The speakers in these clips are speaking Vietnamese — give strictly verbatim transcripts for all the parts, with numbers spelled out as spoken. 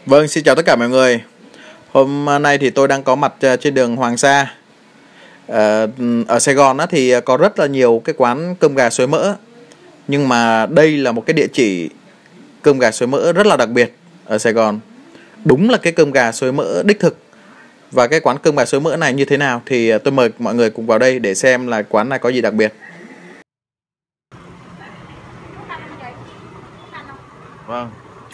Vâng, xin chào tất cả mọi người. Hôm nay thì tôi đang có mặt trên đường Hoàng Sa. Ở Sài Gòn thì có rất là nhiều cái quán cơm gà xối mỡ. Nhưng mà đây là một cái địa chỉ cơm gà xối mỡ rất là đặc biệt ở Sài Gòn. Đúng là cái cơm gà xối mỡ đích thực. Và cái quán cơm gà xối mỡ này như thế nào thì tôi mời mọi người cùng vào đây để xem là quán này có gì đặc biệt. Vâng.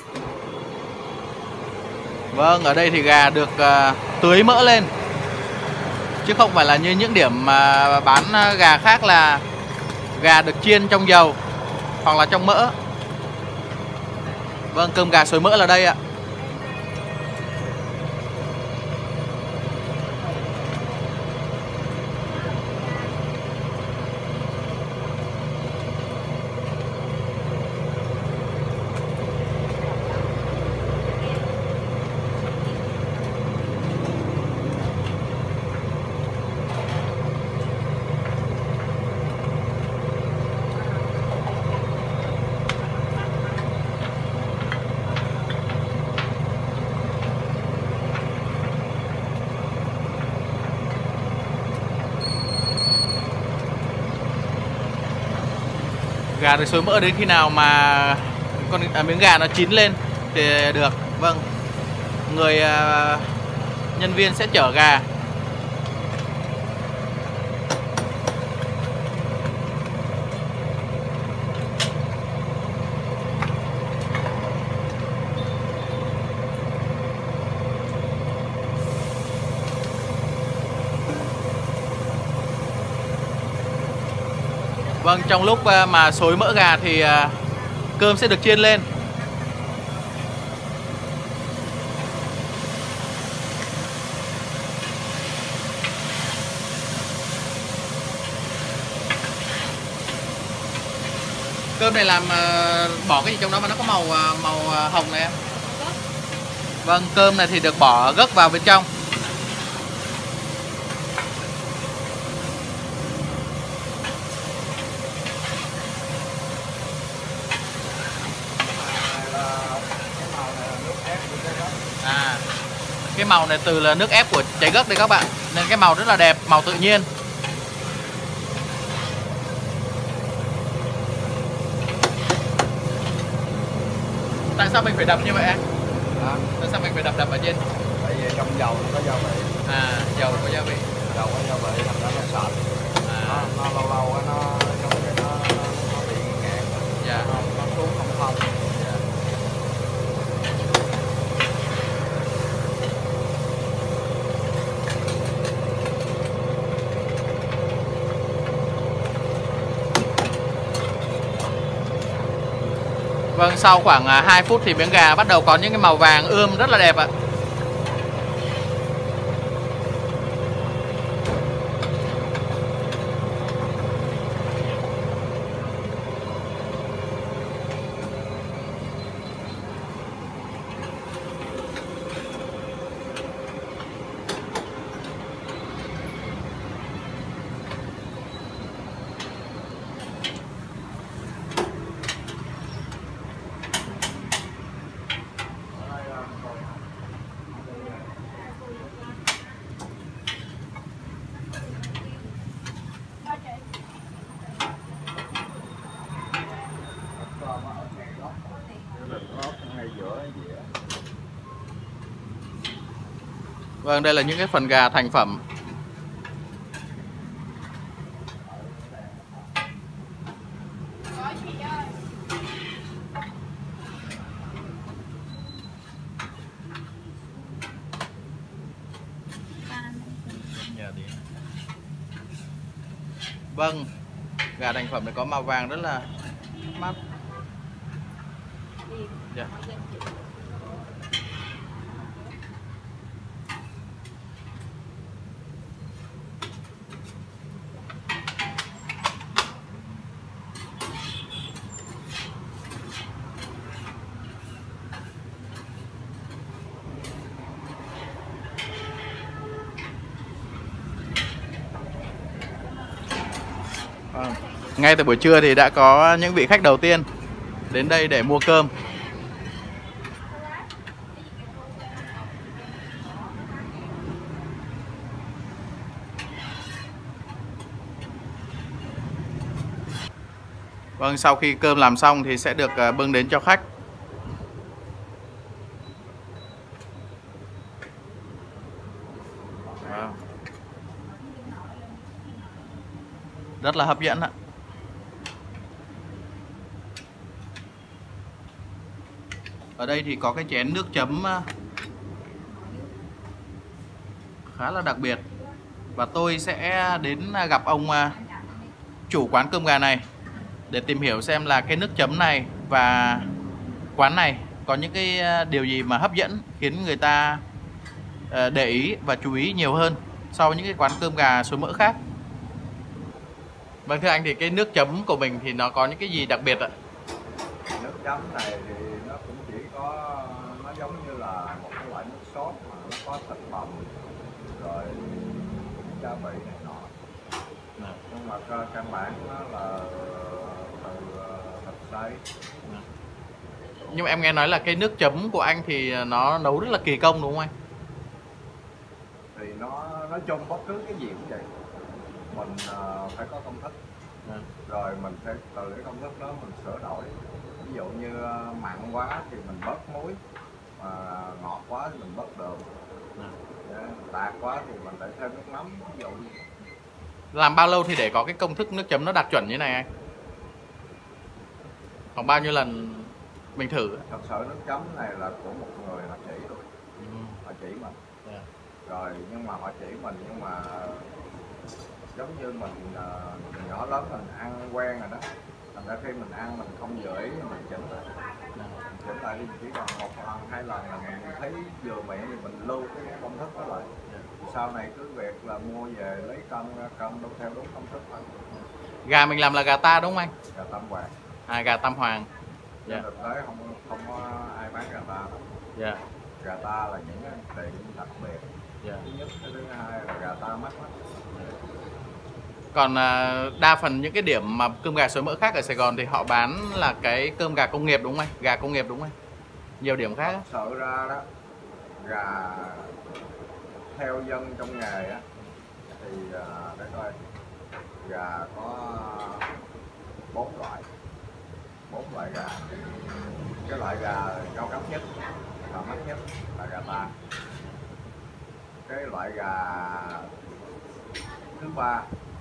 Vâng, ở đây thì gà được uh, tưới mỡ lên, chứ không phải là như những điểm mà bán gà khác là gà được chiên trong dầu hoặc là trong mỡ. Vâng, cơm gà xối mỡ là đây ạ. Gà được xối mỡ đến khi nào mà con à, miếng gà nó chín lên thì được. Vâng, người à, nhân viên sẽ chở gà. Vâng, trong lúc mà xối mỡ gà thì cơm sẽ được chiên lên. Cơm này làm bỏ cái gì trong đó mà nó có màu màu hồng này em? Vâng, cơm này thì được bỏ gấc vào bên trong. À, cái màu này từ là nước ép của trái gấc đây các bạn, nên cái màu rất là đẹp, màu tự nhiên. Tại sao mình phải đập như vậy anh? À, tại sao mình phải đập đập ở trên? Tại vì trong dầu nó có gia vị. À, dầu có gia vị. Dầu có gia vị thành ra nó sệt. À. Nó, nó lâu lâu nó trong cái nó, nó, nó bị nghẹn. Dạ. Nó, nó xuống không thông. Dạ. Vâng, sau khoảng hai phút thì miếng gà bắt đầu có những cái màu vàng ươm rất là đẹp ạ. Vâng, đây là những cái phần gà thành phẩm. Vâng, gà thành phẩm này có màu vàng rất là mát. Yeah. Ngay từ buổi trưa thì đã có những vị khách đầu tiên đến đây để mua cơm. Vâng, sau khi cơm làm xong thì sẽ được bưng đến cho khách. Wow. Rất là hấp dẫn ạ. Ở đây thì có cái chén nước chấm khá là đặc biệt. Và tôi sẽ đến gặp ông chủ quán cơm gà này để tìm hiểu xem là cái nước chấm này và quán này có những cái điều gì mà hấp dẫn khiến người ta để ý và chú ý nhiều hơn so với những cái quán cơm gà số mỡ khác. Vâng, thưa anh, thì cái nước chấm của mình thì nó có những cái gì đặc biệt ạ? Nước chấm này thì nó cũng chỉ có, nó giống như là một cái loại nước sốt mà nó có thịt bằm rồi gia vị này nọ. À. Nhưng mà căn bản nó là từ thịt xay. À. Nhưng mà em nghe nói là cái nước chấm của anh thì nó nấu rất là kỳ công đúng không anh? Thì nó nói chung bất cứ cái gì cũng vậy, mình uh, phải có công thức. À. Rồi mình phải từ cái công thức đó mình sửa đổi. Ví dụ như uh, mặn quá thì mình bớt muối, mà ngọt quá thì mình bớt đường. À. Đạt quá thì mình lại thêm nước mắm. Ví dụ như... Làm bao lâu thì để có cái công thức nước chấm nó đạt chuẩn như này anh? Khoảng bao nhiêu lần mình thử? Thật sự nước chấm này là của một người họ chỉ thôi. Ừ. Họ chỉ mình. Yeah. Rồi nhưng mà họ chỉ mình nhưng mà giống như mình uh, nhỏ lớn mình ăn quen rồi đó. Thành ra khi mình ăn mình không vừa ý mình chỉnh lại. Yeah. Mình chỉnh lại đi, chỉ còn một lần hai lần là mình thấy vừa miệng thì mình lưu cái công thức đó lại. Yeah. Sau này cứ việc là mua về lấy cân ra cân đúng theo đúng công thức thôi. Gà mình làm là gà ta đúng không anh? Gà Tam Hoàng. À, gà Tam Hoàng. Dạ. Thực tế không không có ai bán gà ta đâu. Dạ. Gà ta là những cái tiệm đặc biệt. Dạ. Thứ nhất, cái thứ hai là gà ta mắc lắm. Còn đa phần những cái điểm mà cơm gà xối mỡ khác ở Sài Gòn thì họ bán là cái cơm gà công nghiệp đúng không anh? Gà công nghiệp đúng không anh? Nhiều điểm khác. Thật sự ra đó, gà theo dân trong nghề á thì để coi, gà có bốn loại. bốn loại gà. Cái loại gà cao cấp nhất và mắc nhất là gà ta. Cái loại gà thứ ba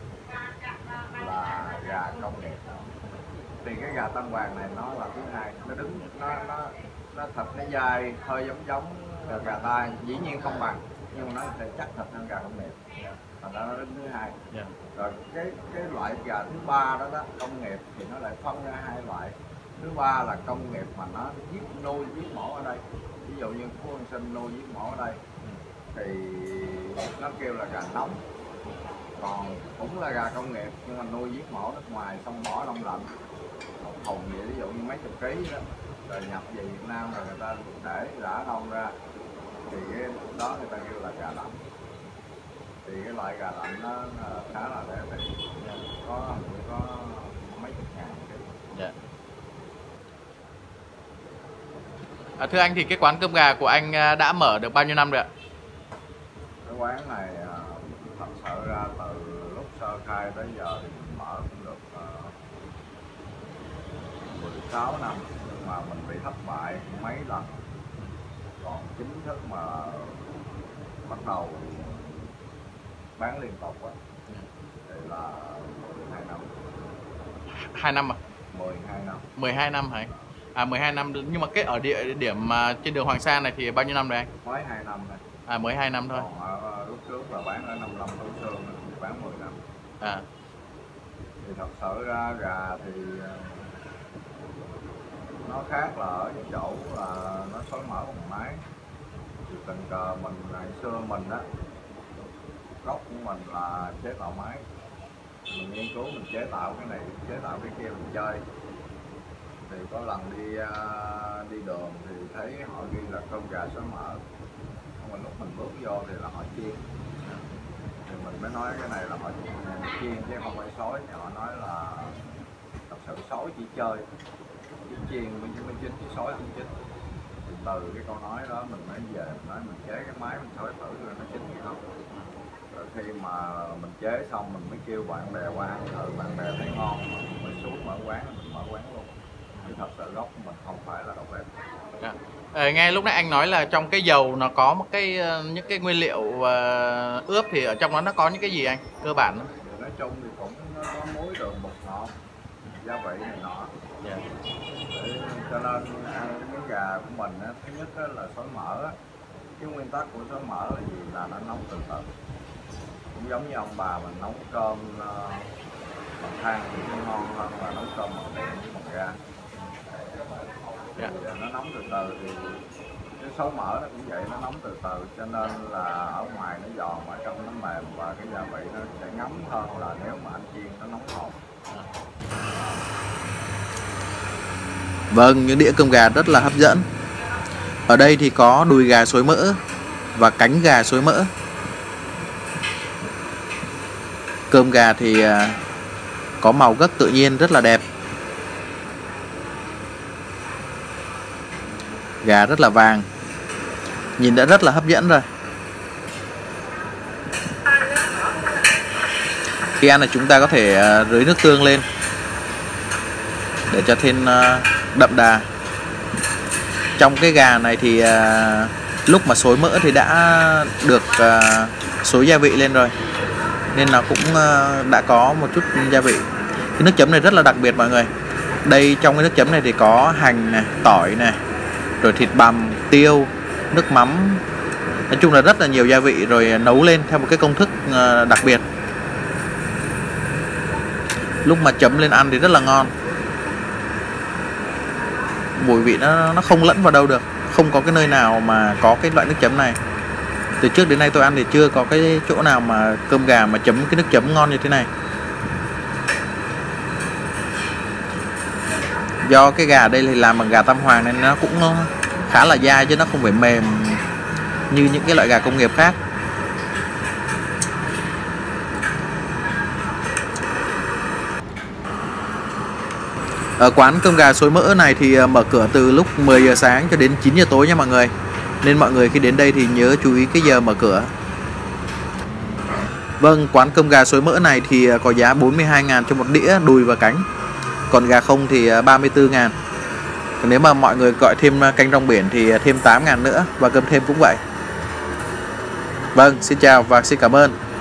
là gà công nghiệp. Thì cái gà Tam Hoàng này nó là thứ hai, nó đứng nó nó nó thịt nó dai hơi giống giống gà ta, dĩ nhiên không bằng nhưng mà nó sẽ chắc thịt hơn gà công nghiệp. Thành ra nó đứng thứ hai. Yeah. Rồi cái cái loại gà thứ ba đó đó, công nghiệp thì nó lại phân ra hai loại. Thứ ba là công nghiệp mà nó giết nuôi giết mổ ở đây, ví dụ như Phú An Sinh nuôi giết mổ ở đây thì nó kêu là gà nóng. Còn cũng là gà công nghiệp nhưng mà nuôi giết mổ nước ngoài xong bỏ đông lạnh một thùng vậy, ví dụ như mấy chục ký đó, rồi nhập về Việt Nam rồi người ta để rã đông ra thì cái đó người ta kêu là gà lạnh. Thì cái loại gà lạnh nó khá là rẻ tiền, có có mấy chục ngàn ký. Yeah. À, thưa anh, thì cái quán cơm gà của anh đã mở được bao nhiêu năm rồi ạ? Cái quán này thật sự ra từ lúc sơ khai tới giờ thì mình mở cũng được uh, mười sáu năm, nhưng mà mình bị thất bại mấy lần. Còn chính thức mà bắt đầu bán liên tục á thì là mười hai năm. hai năm à? mười hai năm. mười hai năm hả? À, mười hai năm, nhưng mà cái ở địa điểm mà trên đường Hoàng Sa này thì bao nhiêu năm rồi anh? Mới hai năm này. À, mới hai năm thôi. Còn ở lúc trước là bán ở năm mươi lăm Thủ Sương thì bán mười năm. À. Thì thật sự ra gà thì nó khác là ở cái chỗ là nó xối mỡ bằng máy. Thì tình cờ mình ngày xưa mình á, gốc của mình là chế tạo máy. Mình nghiên cứu mình chế tạo cái này, chế tạo cái kia mình chơi. Thì có lần đi uh, đi đường thì thấy họ ghi là cơm gà xối mỡ. Nhưng mà lúc mình bước vô thì là họ chiên. Thì mình mới nói cái này là họ chiên chứ không phải xối. Thì họ nói là thật sự xối chỉ chơi, chỉ chiên mới chín chứ xối không chín. Thì từ cái câu nói đó mình mới về mình nói mình chế cái máy mình xối thử rồi nó chín hay không. Rồi khi mà mình chế xong mình mới kêu bạn bè qua ăn thử, bạn bè thấy ngon mình xuống mở quán mình mở quán luôn. Chứ thật sự gốc của mình không phải là đầu bếp. Yeah. À, ngay lúc nãy anh nói là trong cái dầu nó có một cái những cái nguyên liệu uh, ướp thì ở trong đó nó có những cái gì anh cơ bản đó? Thì nói chung thì cũng nó có muối, đường, bột ngọt, gia vị này nọ. Yeah. Để, cho nên ăn cái gà của mình á, thứ nhất á, là xối mỡ á. Cái nguyên tắc của xối mỡ là gì? Là nó nóng từ từ. Cũng giống như ông bà mình nấu cơm uh, bằng than thì nó ngon hơn là nấu cơm bằng điện bằng ga. Yeah. Thì nó nóng từ từ thì cái xối mỡ nó cũng vậy, nó nóng từ từ cho nên là ở ngoài nó giòn mà trong nó mềm và cái gia vị nó sẽ ngấm hơn là nếu mà anh chiên nó nóng hổi. Vâng, những đĩa cơm gà rất là hấp dẫn. Ở đây thì có đùi gà xối mỡ và cánh gà xối mỡ. Cơm gà thì có màu gấc tự nhiên rất là đẹp. Gà rất là vàng, nhìn đã rất là hấp dẫn rồi. Khi ăn thì chúng ta có thể rưới nước tương lên để cho thêm đậm đà. Trong cái gà này thì lúc mà xối mỡ thì đã được xối gia vị lên rồi, nên nó cũng đã có một chút gia vị. Cái nước chấm này rất là đặc biệt mọi người. Đây trong cái nước chấm này thì có hành này, tỏi này, rồi thịt bằm, tiêu, nước mắm. Nói chung là rất là nhiều gia vị rồi nấu lên theo một cái công thức đặc biệt. Lúc mà chấm lên ăn thì rất là ngon. Mùi vị nó nó không lẫn vào đâu được. Không có cái nơi nào mà có cái loại nước chấm này. Từ trước đến nay tôi ăn thì chưa có cái chỗ nào mà cơm gà mà chấm cái nước chấm ngon như thế này. Do cái gà đây thì làm bằng gà Tam Hoàng nên nó cũng khá là dai chứ nó không phải mềm như những cái loại gà công nghiệp khác. Ở quán cơm gà xối mỡ này thì mở cửa từ lúc mười giờ sáng cho đến chín giờ tối nha mọi người. Nên mọi người khi đến đây thì nhớ chú ý cái giờ mở cửa. Vâng, quán cơm gà xối mỡ này thì có giá bốn mươi hai ngàn cho một đĩa đùi và cánh. Còn gà không thì ba mươi tư ngàn. Nếu mà mọi người gọi thêm canh rong biển thì thêm tám ngàn nữa. Và cơm thêm cũng vậy. Vâng, xin chào và xin cảm ơn.